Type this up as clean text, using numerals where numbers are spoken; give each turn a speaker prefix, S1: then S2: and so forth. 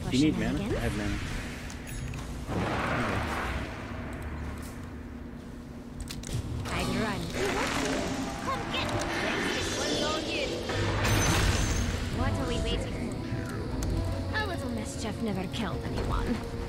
S1: for
S2: Do you need mana?
S1: shenanigans.
S2: I have mana.
S1: I'd run. Come get me. This one's all you. What are we waiting for? A little mischief never killed anyone.